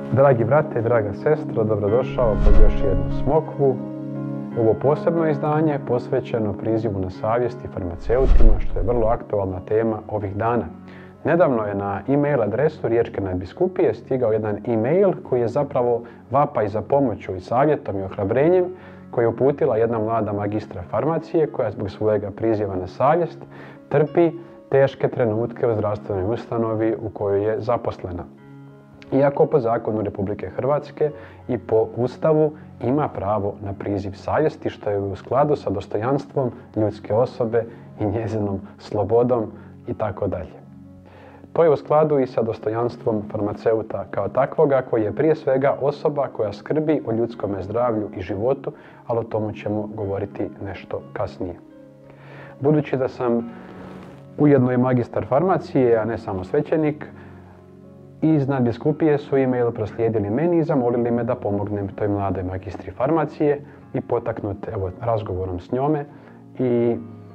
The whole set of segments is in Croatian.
Dragi brate, draga sestro, dobrodošao pod još jednu smokvu. Ovo posebno izdanje posvećeno prizivu na savjest i farmaceutima, što je vrlo aktualna tema ovih dana. Nedavno je na e-mail adresu Riječke nadbiskupije stigao jedan e-mail koji je zapravo vapaj za pomoću i savjetom i ohrabrenjem koji je uputila jedna mlada magistra farmacije koja zbog svojega priziva na savjest trpi teške trenutke u zdravstvenoj ustanovi u kojoj je zaposlena. Iako po zakonu Republike Hrvatske i po Ustavu ima pravo na priziv savjesti, što je u skladu sa dostojanstvom ljudske osobe i njezinom slobodom itd. To je u skladu i sa dostojanstvom farmaceuta kao takvoga, koji je prije svega osoba koja skrbi o ljudskome zdravlju i životu, ali o tomu ćemo govoriti nešto kasnije. Budući da sam ujedno i magistar farmacije, a ne samo svećenik, iz nadbiskupije su e-mail proslijedili meni i zamolili me da pomognem toj mladoj magistri farmacije i potaknut razgovorom s njome i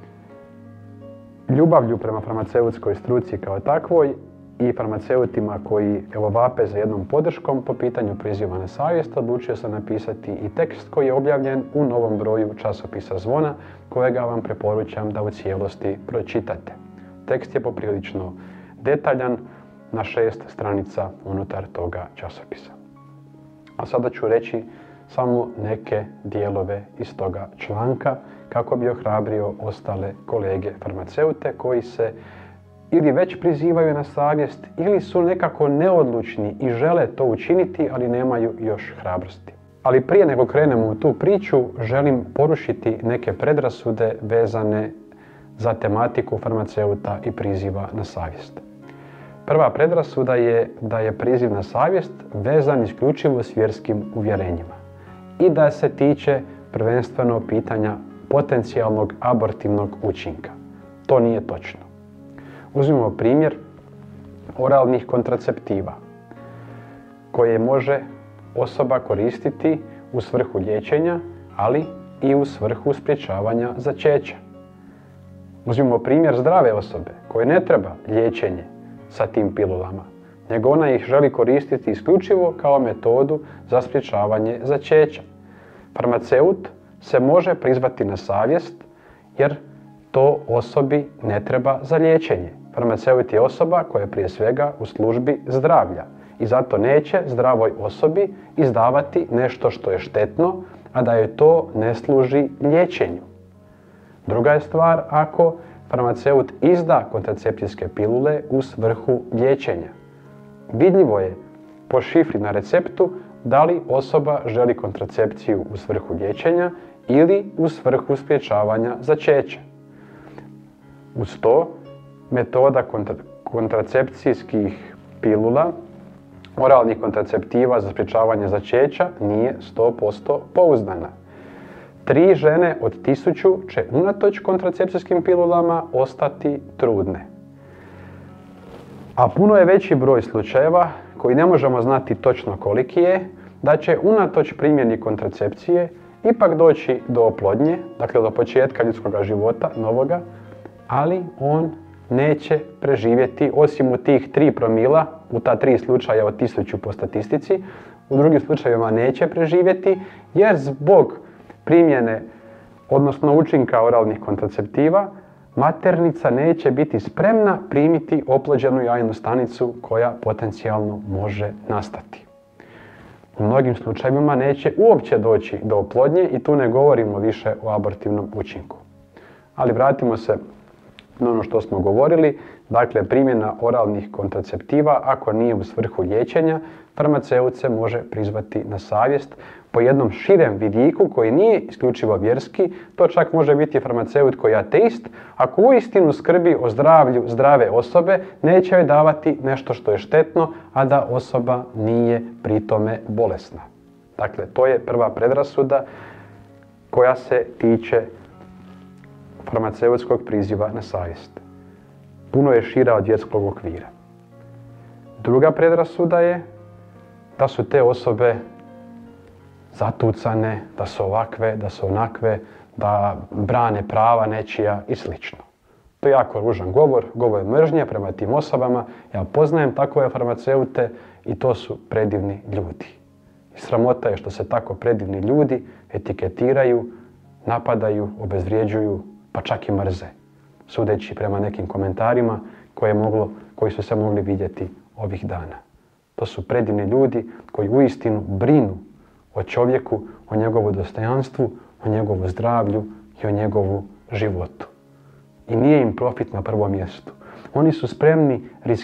ljubavlju prema farmaceutskoj struci kao takvoj i farmaceutima koji vape za jednom podrškom po pitanju priziva na savjest, odlučio sam napisati i tekst koji je objavljen u novom broju časopisa Zvona, kojega vam preporučam da u cijelosti pročitate. Tekst je poprilično detaljan, na 6 stranica unutar toga časopisa. A sada ću reći samo neke dijelove iz toga članka kako bi ohrabrio ostale kolege farmaceute koji se ili već prizivaju na savjest ili su nekako neodlučni i žele to učiniti, ali nemaju još hrabrosti. Ali prije nego krenemo u tu priču, želim porušiti neke predrasude vezane za tematiku farmaceuta i priziva na savjest. Prva predrasuda je da je priziv na savjest vezan isključivo s vjerskim uvjerenjima i da se tiče prvenstveno pitanja potencijalnog abortivnog učinka. To nije točno. Uzmimo primjer oralnih kontraceptiva koje može osoba koristiti u svrhu liječenja, ali i u svrhu sprječavanja začeća. Uzmimo primjer zdrave osobe koje ne treba liječenje sa tim pilulama, nego ona ih želi koristiti isključivo kao metodu za sprječavanje začeća. Farmaceut se može prizvati na savjest jer to osobi ne treba za liječenje. Farmaceut je osoba koja je prije svega u službi zdravlja i zato neće zdravoj osobi izdavati nešto što je štetno, a da joj to ne služi liječenju. Druga je stvar ako farmaceut izda kontracepcijske pilule u svrhu liječenja. Vidljivo je po šifri na receptu da li osoba želi kontracepciju u svrhu liječenja ili u svrhu sprječavanja začeća. Uz to, metoda kontracepcijskih pilula, oralnih kontraceptiva za sprječavanje začeća nije 100% pouzdana. 3 žene od 1000 će unatoč kontracepcijskim pilulama ostati trudne. A puno je veći broj slučajeva, koji ne možemo znati točno koliki je, da će unatoč primjeni kontracepcije ipak doći do oplodnje, dakle do početka ljudskog života, novoga, ali on neće preživjeti, osim u tih 3 promila, u ta 3 slučaja od 1000 po statistici, u drugim slučajevima neće preživjeti jer zbog primjene, odnosno učinka oralnih kontraceptiva, maternica neće biti spremna primiti oplođenu jajnu stanicu koja potencijalno može nastati. U mnogim slučajevima neće uopće doći do oplodnje i tu ne govorimo više o abortivnom učinku. Ali vratimo se na ono što smo govorili, dakle primjena oralnih kontraceptiva ako nije u svrhu liječenja, farmaceut se može prizvati na savjest po jednom širem vidiku koji nije isključivo vjerski. To čak može biti farmaceut koji je ateist, ako uistinu skrbi o zdravlju zdrave osobe, neće joj davati nešto što je štetno, a da osoba nije pri tome bolesna. Dakle, to je prva predrasuda koja se tiče farmaceutskog priziva na savjest. Puno je šira od vjerskog okvira. Druga predrasuda je da su te osobe zatucane, da su ovakve, da su onakve, da brane prava nečija i sl. To je jako ružan govor mržnje prema tim osobama. Ja poznajem takove farmaceute i to su predivni ljudi. I sramota je što se tako predivni ljudi etiketiraju, napadaju, obezvrijeđuju, pa čak i mrze. Sudeći prema nekim komentarima koji su se mogli vidjeti ovih dana. To su predivni ljudi koji uistinu brinu o čovjeku, o njegovu dostojanstvu, o njegovu zdravlju i o njegovu životu. I nije im profit na prvom mjestu. Oni su spremni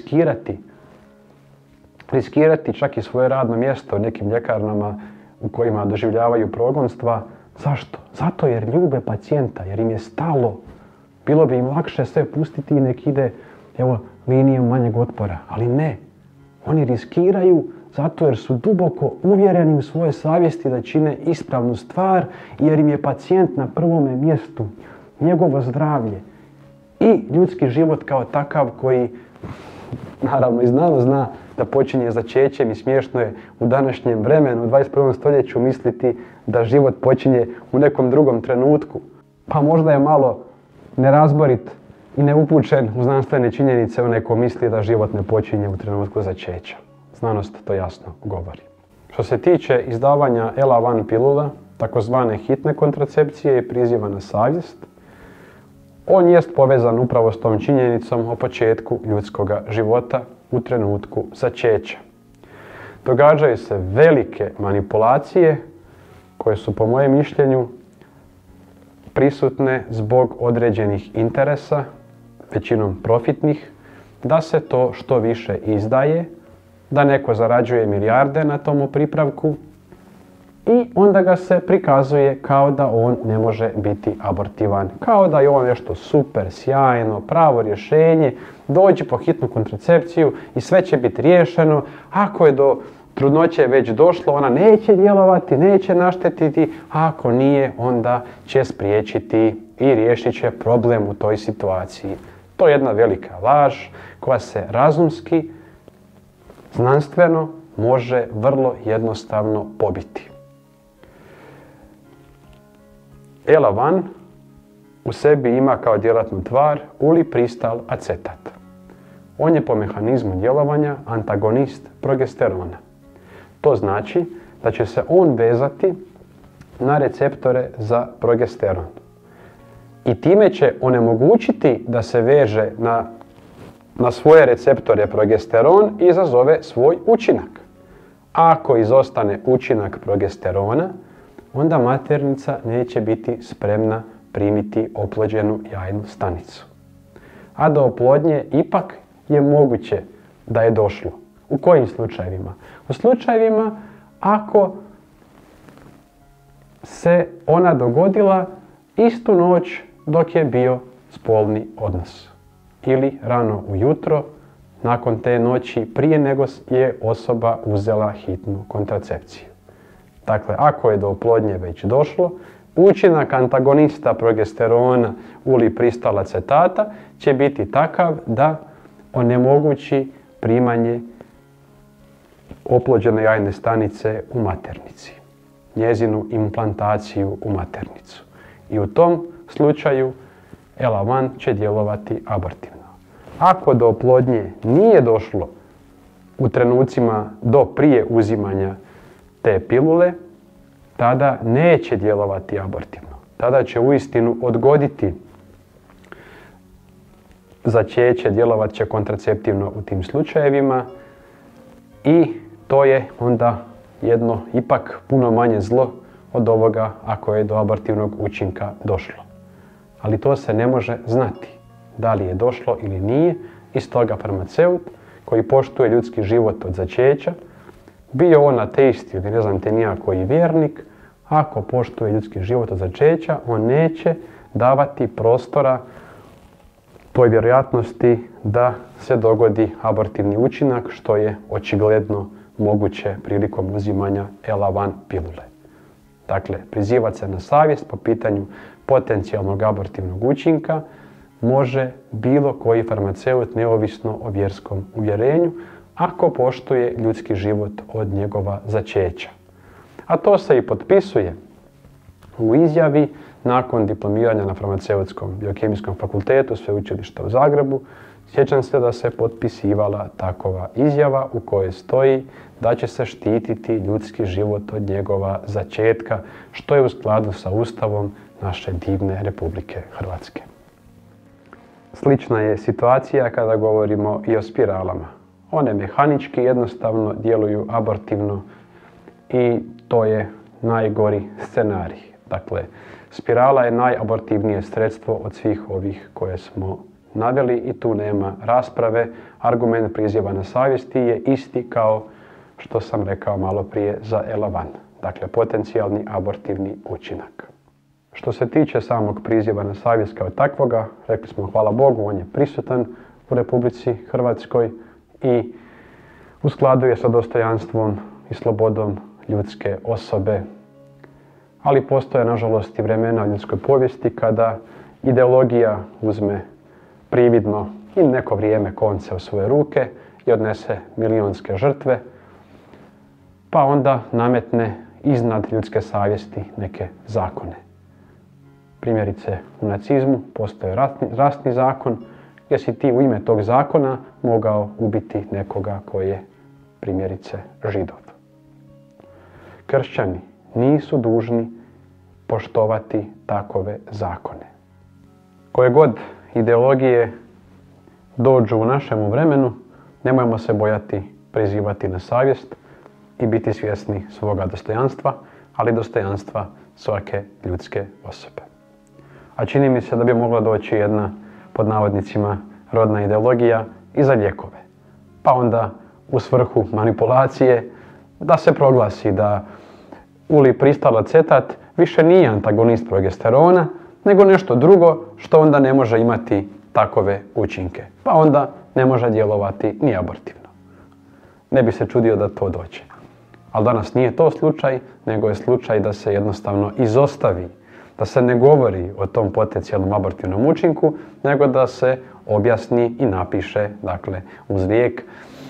riskirati čak i svoje radno mjesto u nekim ljekarnama u kojima doživljavaju progonstva. Zašto? Zato jer ljube pacijenta, jer im je stalo. Bilo bi im lakše sve pustiti i nek ide linijom manjeg otpora, ali ne. Oni riskiraju zato jer su duboko uvjereni u svoje savjesti da čine ispravnu stvar, jer im je pacijent na prvome mjestu, njegovo zdravlje i ljudski život kao takav koji, naravno i znanost zna da počinje začećem i smiješno je u današnjem vremenu, u 21. stoljeću misliti da život počinje u nekom drugom trenutku. Pa možda je malo nerazborit i neupućen u znanstvene činjenice onaj ko misli da život ne počinje u trenutku začeća. Znanost to jasno govori. Što se tiče izdavanja Elavan pilula, takozvane hitne kontracepcije i priziva na savjest, on jest povezan upravo s tom činjenicom o početku ljudskog života u trenutku začeća. Događaju se velike manipulacije koje su po mojem mišljenju prisutne zbog određenih interesa, većinom profitnih, da se to što više izdaje, da neko zarađuje milijarde na tomu pripravku i onda ga se prikazuje kao da on ne može biti abortivan. Kao da je on nešto super, sjajno, pravo rješenje, dođi po hitnu kontracepciju i sve će biti riješeno. Ako je do trudnoće već došlo, ona neće djelovati, neće naštetiti, a ako nije, onda će spriječiti i riješit će problem u toj situaciji. To je jedna velika laž koja se razumski, znanstveno može vrlo jednostavno pobiti. Elavan u sebi ima kao djelatnu tvar ulipristal acetat. On je po mehanizmu djelovanja antagonist progesterona. To znači da će se on vezati na receptore za progesteron. I time će onemogućiti da se veže na svoje receptore progesteron i izazove svoj učinak. Ako izostane učinak progesterona, onda maternica neće biti spremna primiti oplođenu jajnu stanicu. A do oplodnje ipak je moguće da je došlo. U kojim slučajevima? U slučajevima ako se ona dogodila istu noć dok je bio spolni odnos. Ili rano ujutro, nakon te noći, prije nego je osoba uzela hitnu kontracepciju. Dakle, ako je do oplodnje već došlo, učinak antagonista progesterona ulipristal acetata će biti takav da onemogući primanje oplođene jajne stanice u maternici, njezinu implantaciju u maternicu. I u tom slučaju Elavan će djelovati abortivno. Ako do oplodnje nije došlo u trenucima do prije uzimanja te pilule, tada neće djelovati abortivno. Tada će uistinu odgoditi začeće, djelovat će kontraceptivno u tim slučajevima i to je onda jedno ipak puno manje zlo od ovoga ako je do abortivnog učinka došlo. Ali to se ne može znati da li je došlo ili nije i stoga farmaceut koji poštuje ljudski život od začeća, bio on ateist ili ne znam te nija koji vjernik, ako poštuje ljudski život od začeća, on neće davati prostora toj vjerojatnosti da se dogodi abortivni učinak, što je očigledno moguće prilikom uzimanja Elavan pilule. Dakle, prizivati se na savjest po pitanju potencijalnog abortivnog učinka može bilo koji farmaceut neovisno o vjerskom uvjerenju ako poštuje ljudski život od njegova začeća. A to se i potpisuje u izjavi nakon diplomiranja na Farmaceutskom biokemijskom fakultetu Sveučilišta u Zagrebu, sjećam se da se potpisivala takova izjava u kojoj stoji da će se štititi ljudski život od njegova začetka, što je u skladu sa Ustavom naše divne Republike Hrvatske. Slična je situacija kada govorimo i o spiralama. One mehanički jednostavno djeluju abortivno i to je najgori scenarij. Dakle, spirala je najabortivnije sredstvo od svih ovih koje smo naveli i tu nema rasprave. Argument priziva nesavjesti je isti kao što sam rekao malo prije za Elavan. Dakle, potencijalni abortivni učinak. Što se tiče samog priziva na savjest kao takvoga, rekli smo hvala Bogu, on je prisutan u Republici Hrvatskoj i u skladu je sa dostojanstvom i slobodom ljudske osobe. Ali postoje, nažalost, i vremena u ljudskoj povijesti kada ideologija uzme prividno i neko vrijeme konce u svoje ruke i odnese milijunske žrtve, pa onda nametne iznad ljudske savjesti neke zakone. Primjerice, u nacizmu postoji rasni zakon gdje si ti u ime tog zakona mogao ubiti nekoga koji je, primjerice, Židov. Kršćani nisu dužni poštovati takove zakone. Koje god ideologije dođu u našemu vremenu, nemojmo se bojati prizivati na savjest i biti svjesni svoga dostojanstva, ali dostojanstva svake ljudske osobe. A čini mi se da bi mogla doći jedna, pod navodnicima, rodna ideologija i za lijekove. Pa onda u svrhu manipulacije da se proglasi da ulipristal-acetat više nije antagonist progesterona, nego nešto drugo što onda ne može imati takove učinke. Pa onda ne može djelovati ni abortivno. Ne bi se čudio da to dođe. Ali danas nije to slučaj, nego je slučaj da se jednostavno izostavi, da se ne govori o tom potencijalnom abortivnom učinku, nego da se objasni i napiše, dakle, uz lijek,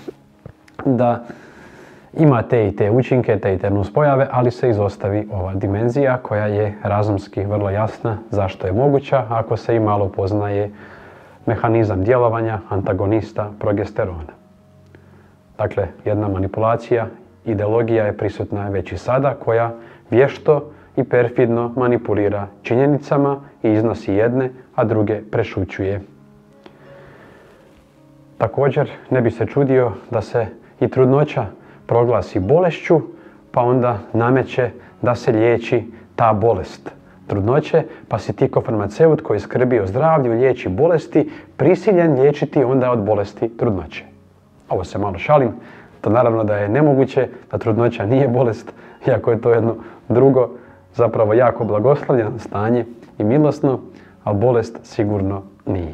da ima te i te učinke, te i te nuspojave, ali se izostavi ova dimenzija koja je razumski vrlo jasna zašto je moguća ako se i malo poznaje mehanizam djelovanja antagonista progesterona. Dakle, jedna manipulacija, ideologija je prisutna već i sada koja vješto i perfidno manipulira činjenicama i iznosi jedne, a druge prešućuje. Također, ne bi se čudio da se i trudnoća proglasi bolešću, pa onda nameće da se liječi ta bolest trudnoće, pa si ti kao farmaceut koji skrbi o zdravlju, liječi bolesti, prisiljen liječiti onda od bolesti trudnoće. Ovo se malo šalim, to naravno da je nemoguće, da trudnoća nije bolest, iako je to jedno drugo, zapravo jako blagoslovljeno stanje i milosno, ali bolest sigurno nije.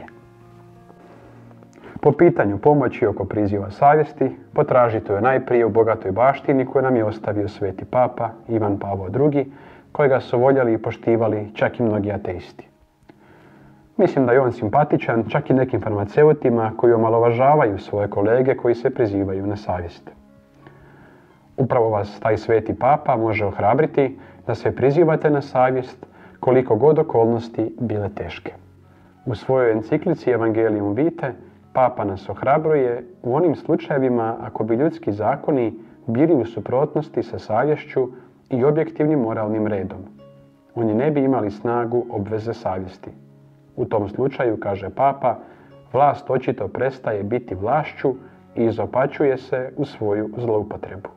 Po pitanju pomoći oko priziva savjesti, potražite je najprije u bogatoj baštini koju nam je ostavio sveti papa Ivan Pavao II, kojega su voljeli i poštivali čak i mnogi ateisti. Mislim da je on simpatičan čak i nekim farmaceutima koji omalovažavaju svoje kolege koji se prizivaju na savjest. Upravo vas taj sveti papa može ohrabriti da se prizivate na savjest koliko god okolnosti bile teške. U svojoj enciklici Evangelium Vitae papa nas ohrabruje u onim slučajevima ako bi ljudski zakoni bili u suprotnosti sa savješću i objektivnim moralnim redom. Oni ne bi imali snagu obveze savjesti. U tom slučaju, kaže papa, vlast očito prestaje biti vlašću i izopačuje se u svoju zloupotrebu.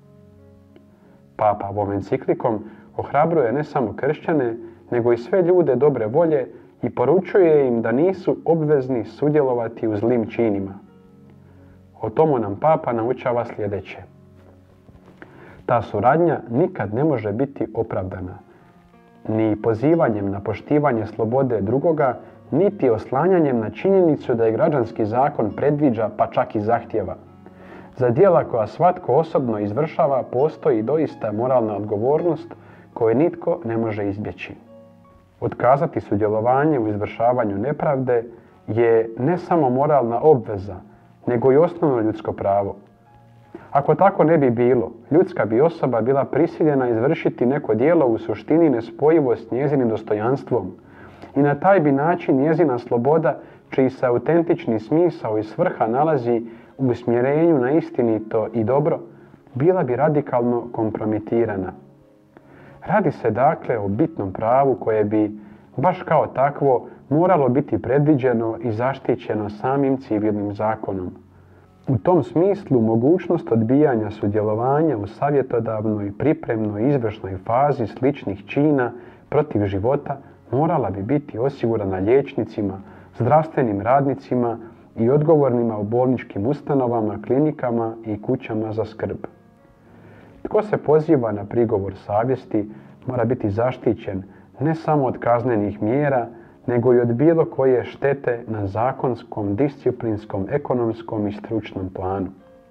Papa ovom enciklikom ohrabruje ne samo kršćane, nego i sve ljude dobre volje i poručuje im da nisu obvezni sudjelovati u zlim činima. O tomu nam papa naučava sljedeće. Ta suradnja nikad ne može biti opravdana, ni pozivanjem na poštivanje slobode drugoga, niti oslanjanjem na činjenicu da je građanski zakon predviđa pa čak i zahtjeva. Za djela koja svatko osobno izvršava postoji doista moralna odgovornost koju nitko ne može izbjeći. Otkazati sudjelovanje u izvršavanju nepravde je ne samo moralna obveza, nego i osnovno ljudsko pravo. Ako tako ne bi bilo, ljudska bi osoba bila prisiljena izvršiti neko djelo u suštini nespojivo s njezinim dostojanstvom i na taj bi način njezina sloboda, čiji se autentični smisao i svrha nalazi u usmjerenju na istinito i dobro, bila bi radikalno kompromitirana. Radi se dakle o bitnom pravu koje bi, baš kao takvo, moralo biti predviđeno i zaštićeno samim civilnim zakonom. U tom smislu mogućnost odbijanja sudjelovanja u savjetodavnoj, pripremnoj, izvršnoj fazi sličnih čina protiv života morala bi biti osigurana liječnicima, zdravstvenim radnicima i odgovornima u bolničkim ustanovama, klinikama i kućama za skrb. Tko se poziva na prigovor savjesti mora biti zaštićen ne samo od kaznenih mjera, nego i od bilo koje štete na zakonskom, disciplinskom, ekonomskom i stručnom planu.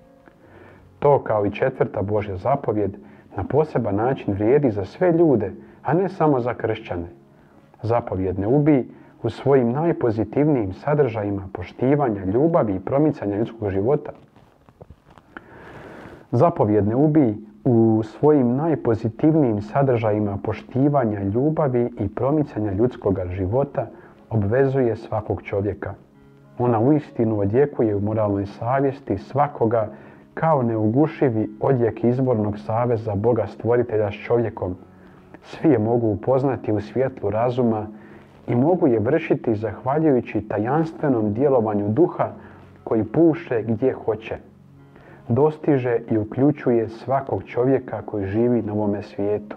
To, kao i 4. Božja zapovjed, na poseban način vrijedi za sve ljude, a ne samo za kršćane. Zapovjed ne ubij u svojim najpozitivnijim sadržajima poštivanja, ljubavi i promicanja ljudskog života. Zapovjed ne ubij u svojim najpozitivnijim sadržajima poštivanja, ljubavi i promicanja ljudskog života obvezuje svakog čovjeka. Ona uistinu odjekuje u moralnoj savjesti svakoga kao neugušivi odjek izbornog saveza Boga Stvoritelja s čovjekom. Svi je mogu upoznati u svjetlu razuma i mogu je vršiti zahvaljujući tajanstvenom djelovanju duha koji puše gdje hoće. Dostiže i uključuje svakog čovjeka koji živi na ovome svijetu.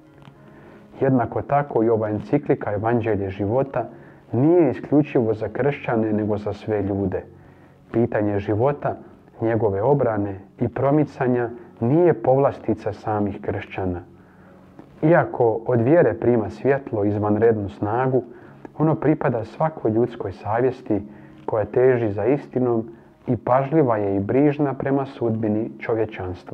Jednako tako i ova enciklika Evanđelje života nije isključivo za kršćane nego za sve ljude. Pitanje života, njegove obrane i promicanja nije povlastica samih kršćana. Iako od vjere prima svjetlo i izvanrednu snagu, ono pripada svakoj ljudskoj savjesti koja teži za istinom i pažljiva je i brižna prema sudbini čovječanstva.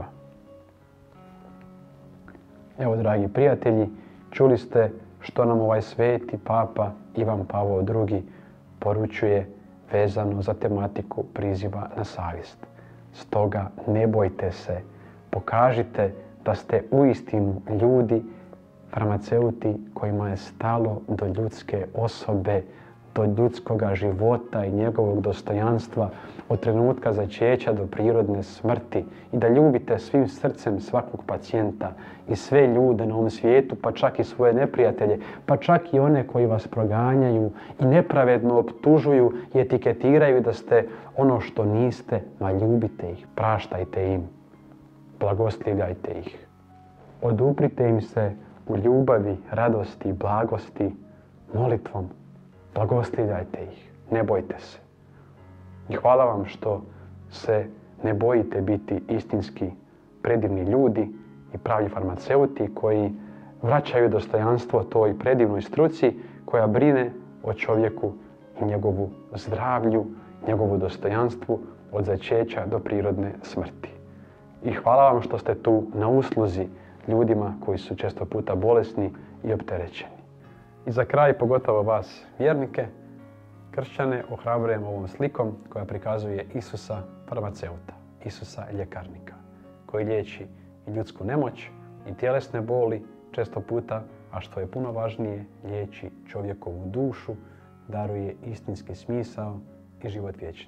Evo, dragi prijatelji, čuli ste što nam ovaj sveti papa Ivan Pavao II poručuje vezano za tematiku priziva na savjest. Stoga ne bojte se, pokažite da ste uistinu ljudi, farmaceuti kojima je stalo do ljudske osobe, do ljudskoga života i njegovog dostojanstva od trenutka začeća do prirodne smrti i da ljubite svim srcem svakog pacijenta i sve ljude na ovom svijetu, pa čak i svoje neprijatelje, pa čak i one koji vas proganjaju i nepravedno optužuju i etiketiraju da ste ono što niste, ma ljubite ih, praštajte im, blagoslivljajte ih. Oduprite im se u ljubavi, radosti i blagosti, molitvom. Blagoslivljajte ih, ne bojte se. I hvala vam što se ne bojite biti istinski predivni ljudi i pravi farmaceuti koji vraćaju dostojanstvo toj predivnoj struci koja brine o čovjeku i njegovu zdravlju, njegovu dostojanstvu od začeća do prirodne smrti. I hvala vam što ste tu na usluzi ljudima koji su često puta bolesni i opterećeni. I za kraj, pogotovo vas vjernike, kršćane, ohrabrujem ovom slikom koja prikazuje Isusa farmaceuta, Isusa ljekarnika, koji liječi i ljudsku nemoć i tjelesne boli često puta, a što je puno važnije, liječi čovjekovu dušu, daruje istinski smisao i život vječni.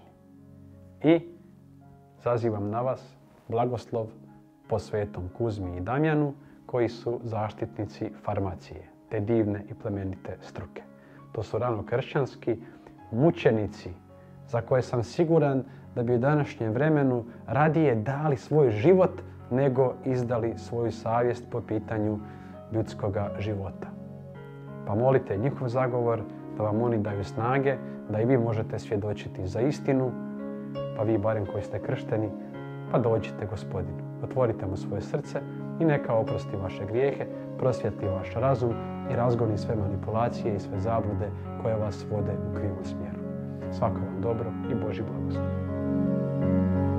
I zazivam na vas blagoslov po svetom Kuzmi i Damjanu, koji su zaštitnici farmacije, te divne i plemenite struke. To su ranokršćanski mučenici za koje sam siguran da bi u današnjem vremenu radije dali svoj život nego izdali svoju savjest po pitanju ljudskoga života. Pa molite njihov zagovor da vam oni daju snage, da i vi možete svjedočiti za istinu, pa vi barem koji ste kršteni, pa dođite Gospodinu. Otvorite mu svoje srce i neka oprosti vaše grijehe, prosvjetli vaš razum i razgoni sve manipulacije i sve zablude koje vas vode u krivom smjeru. Svako vam dobro i Božji blagoslov.